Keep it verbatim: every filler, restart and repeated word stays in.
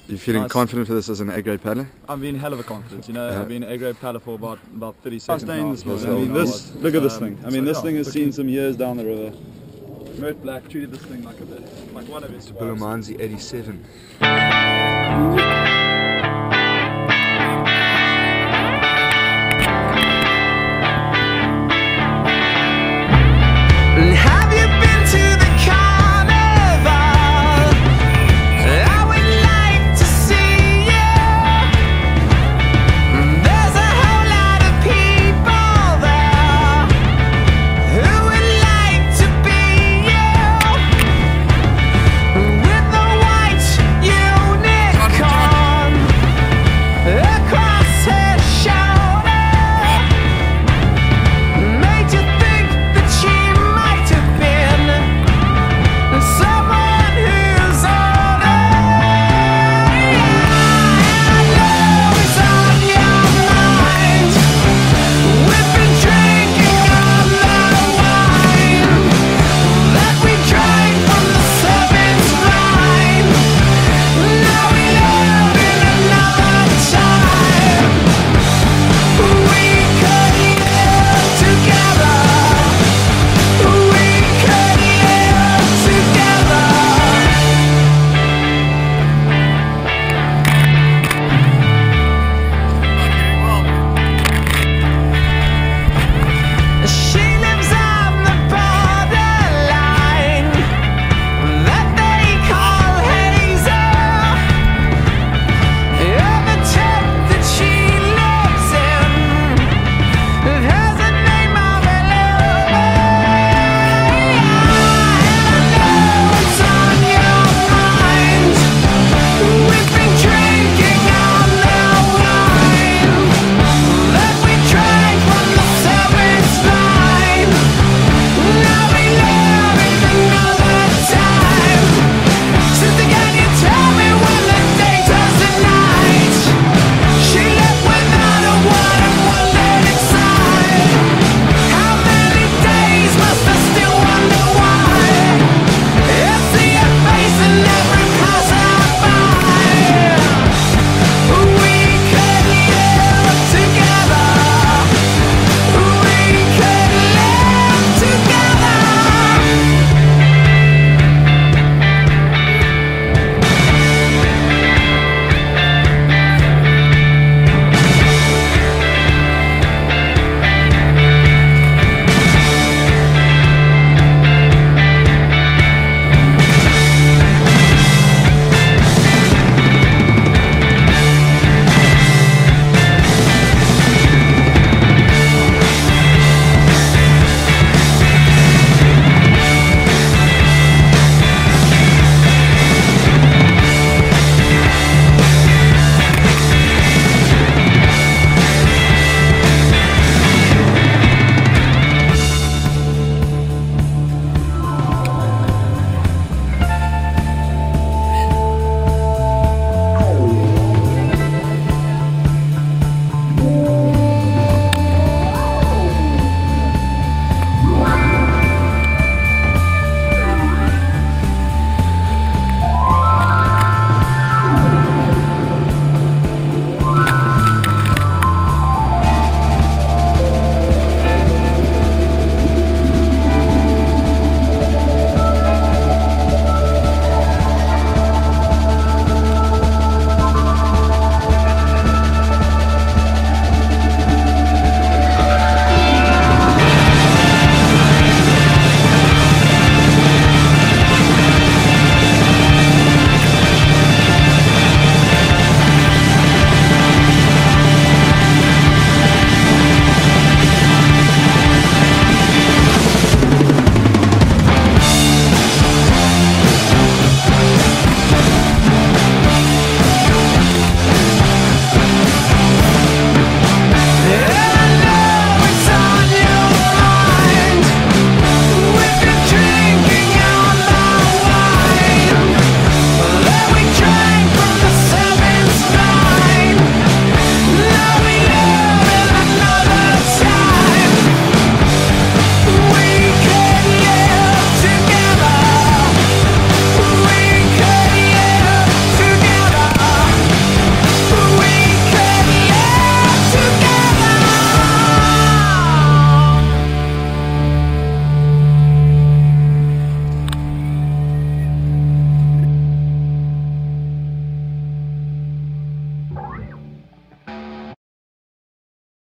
You feeling nice. confident for this as an A-grade paddler? I'm being hell of a confident, you know. Yeah. I've been an A-grade paddler for about about thirty seconds now. This morning. I mean, this, look at this Um, thing. I mean, so this yeah, thing has looking- seen some years down the river. Mert Black treated this thing like a bit, like one of his. Bullerman's eighty-seven.